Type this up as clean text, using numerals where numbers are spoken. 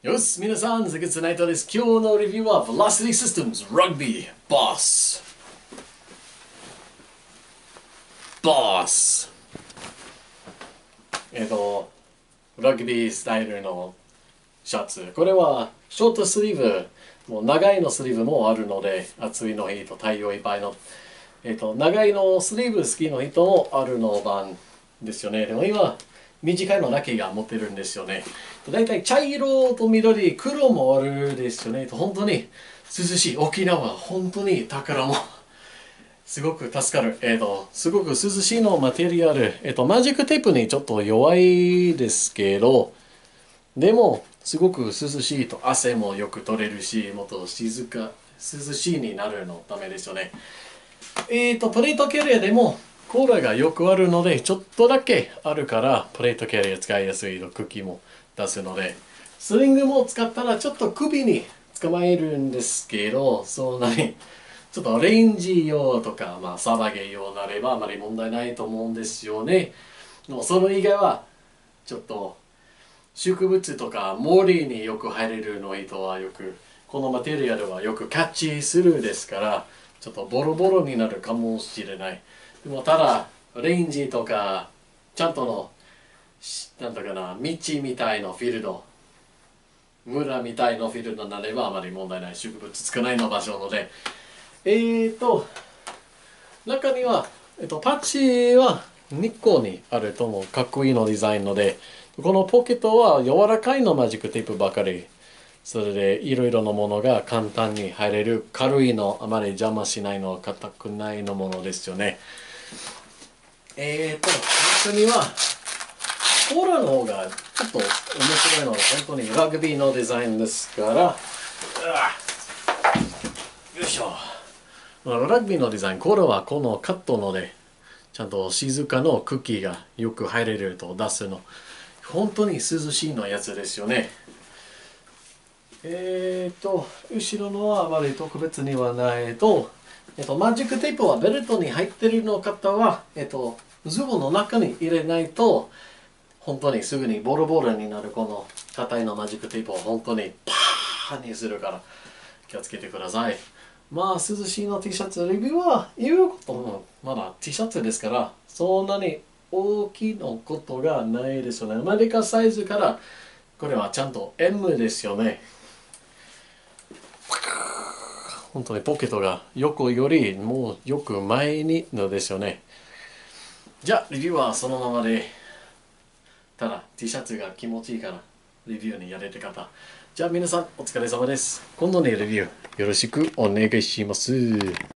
よし、皆さん、関津内藤です。今日のレビューは Velocity Systems Rugby Boss。ラグビースタイルのシャツ。これはショートスリーブ、もう長いのスリーブもあるので、暑いの日と太陽いっぱいの、長いのスリーブ好きの人もあるの版ですよね。でも今、短いのだけが持ってるんですよね。だいたい茶色と緑、黒もあるですよね。本当に涼しい。沖縄、本当に宝物。すごく助かる。すごく涼しいのマテリアル。マジックテープにちょっと弱いですけど、でも、すごく涼しいと汗もよく取れるし、もっと涼しいになるのためですよね。プレートキャリアでもコーラがよくあるので、ちょっとだけあるから、プレートキャリア使いやすいと茎も出すので、スリングも使ったらちょっと首に捕まえるんですけど、そんなに、ちょっとレンジ用とか、サバゲー用なればあまり問題ないと思うんですよね。でもその以外は、ちょっと、植物とか森によく入れるの人はよく、このマテリアルはよくキャッチするですから、ちょっとボロボロになるかもしれない。でもただ、レンジとか、ちゃんとの、なんだかな、道みたいなフィールド、村みたいなフィールドになればあまり問題ない。植物少ないの場所なので、中には、パッチは日光にあるともかっこいいのデザインので、このポケットは柔らかいのマジックテープばかり。それでいろいろなものが簡単に入れる軽いの、あまり邪魔しないの、硬くないのものですよね。中には、コーラの方がちょっと面白いので、本当にラグビーのデザインですから、よいしょ。ラグビーのデザイン、コーラはこのカットので、ちゃんと静かの茎がよく入れると出すの。本当に涼しいのやつですよね。後ろのはあまり特別にはないと、マジックテープはベルトに入ってるの方は、ズボンの中に入れないと、本当にすぐにボロボロになるこの硬いのマジックテープを本当にパーにするから気をつけてください。涼しいの T シャツレビューは言うこともまだ T シャツですからそんなに大きなことがないですよね。アメリカサイズからこれはちゃんと M ですよね。本当にポケットが横よりもうよく前にのですよね。じゃあレビューはそのままで、ただ T シャツが気持ちいいからレビューにやれる方、じゃあ皆さんお疲れ様です。今度のレビューよろしくお願いします。